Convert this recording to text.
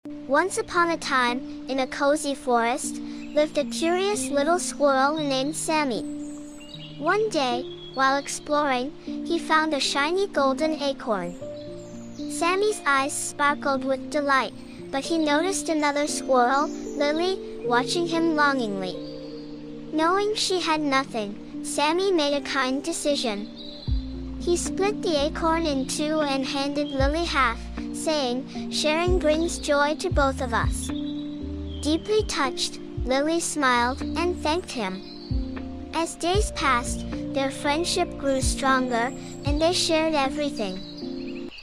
Once upon a time, in a cozy forest, lived a curious little squirrel named Sammy. One day, while exploring, he found a shiny golden acorn. Sammy's eyes sparkled with delight, but he noticed another squirrel, Lily, watching him longingly. Knowing she had nothing, Sammy made a kind decision. He split the acorn in two and handed Lily half, saying, "Sharing brings joy to both of us." Deeply touched, Lily smiled and thanked him. As days passed, their friendship grew stronger, and they shared everything.